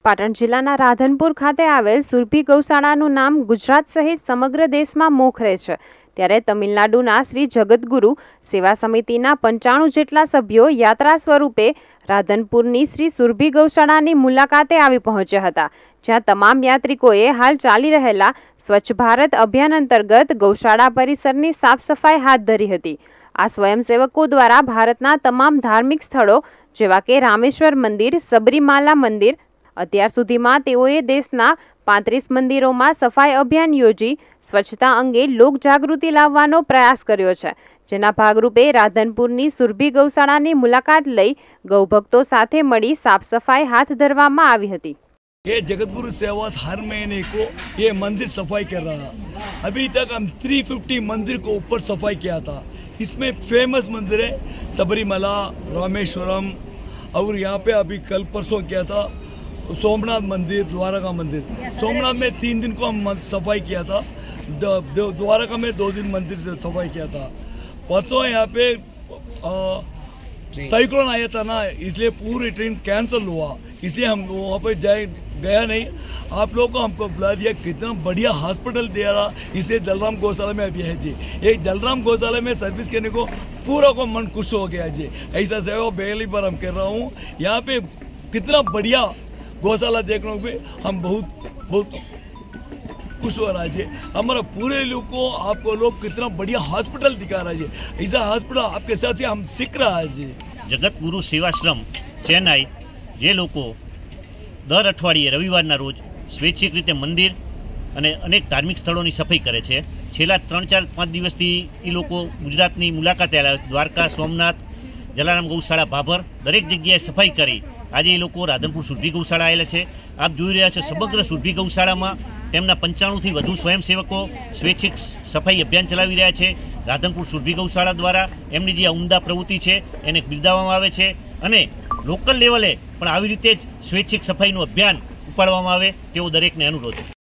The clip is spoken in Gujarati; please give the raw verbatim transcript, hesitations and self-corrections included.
પાટણ જિલ્લાના રાધનપુર ખાતે આવેલ સુરભી ગૌશાળાનું નામ ગુજરાત સહિત સમગ્ર દેશમાં મોખરે છે। ત્યારે તમિલનાડુના શ્રી જગતગુરુ સેવા સમિતિના પંચાણું જેટલા સભ્યો યાત્રા સ્વરૂપે રાધનપુરની શ્રી સુરભી ગૌશાળાની મુલાકાતે આવી પહોંચ્યા હતા, જ્યાં તમામ યાત્રિકોએ હાલ ચાલી રહેલા સ્વચ્છ ભારત અભિયાન અંતર્ગત ગૌશાળા પરિસરની સાફ સફાઈ હાથ ધરી હતી। આ સ્વયંસેવકો દ્વારા ભારતના તમામ ધાર્મિક સ્થળો જેવા કે રામેશ્વર મંદિર, સબરીમાલા મંદિર, અત્યાર સુધીમાં તેઓએ દેશના પાંત્રીસ મંદિરોમાં સફાઈ અભિયાન યોજી સ્વચ્છતા અંગે લોક જાગૃતિ લાવવાનો પ્રયાસ કર્યો છે, જેના ભાગરૂપે રાધનપુરની સુરભી ગૌશાળાની મુલાકાત લઈ ગૌભક્તો સાથે મળી સાફ સફાઈ હાથ ધરવામાં આવી હતી। ये जगतगुरु सेवा हर महीने को ये मंदिर सफाई कर रहा। अभी तक हम तीन सौ पचास मंदिर को ऊपर सफाई किया था। इसमें फेमस मंदिर है सबरीमला, रामेश्वरम, और यहाँ पे अभी कल परसों किया था सोमनाथ मंदिर, द्वारका मंदिर। सोमनाथ में तीन दिन को हम सफाई किया था, द्वारका में दो दिन मंदिर से सफाई किया था। परसों यहाँ पे साइक्लोन आया था ना, इसलिए पूरी ट्रेन कैंसिल हुआ, इसलिए हम वहाँ पे जाए गया नहीं। आप लोगों को हमको बुला दिया, कितना बढ़िया हॉस्पिटल दे रहा। इसे जलराम गौशाला में अभी है जी, ये जलराम गौशाला में सर्विस करने को पूरा को मन खुश हो गया जी। ऐसा सेवा पहली बार हम कर रहा हूँ। यहाँ पे कितना बढ़िया गौशाला देखने को हम बहुत बहुत खुश हो रहा है। हमारा पूरे लोग को आपको लोग कितना बढ़िया हॉस्पिटल दिखा रहा है। ऐसा हॉस्पिटल आपके साथ से हम सीख रहा है जी। जगतगुरु सेवाश्रम चेन्नई जे लोग दर अठवाडिये रविवारना रोज स्वैच्छिक रीते मंदिर અને અનેક ધાર્મિક સ્થળોની સફાઈ કરે છે। છેલ્લા ત્રણ ચાર પાંચ દિવસથી એ લોકો ગુજરાતની મુલાકાતે આવ્યા, દ્વારકા, સોમનાથ, જલારામ ગૌશાળા, ભાભર દરેક જગ્યાએ સફાઈ કરી આજે એ લોકો રાધનપુર સુરભી ગૌશાળા આવેલા છે। આપ જોઈ રહ્યા છો સમગ્ર સુરભી ગૌશાળામાં તેમના પંચાણુંથી વધુ સ્વયંસેવકો સ્વૈચ્છિક સફાઈ અભિયાન ચલાવી રહ્યા છે। રાધનપુર સુરભી ગૌશાળા દ્વારા એમની જે ઉમદા પ્રવૃત્તિ છે એને બિરદાવવામાં આવે છે અને લોકલ લેવલે પણ આવી રીતે જ સ્વૈચ્છિક સફાઈનું અભિયાન ઉપાડવામાં આવે તેવો દરેકને અનુરોધ છે।